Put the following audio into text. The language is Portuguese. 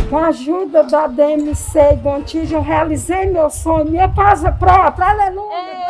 Com a ajuda da DMC e do Antígio, eu realizei meu sonho, minha casa própria, aleluia!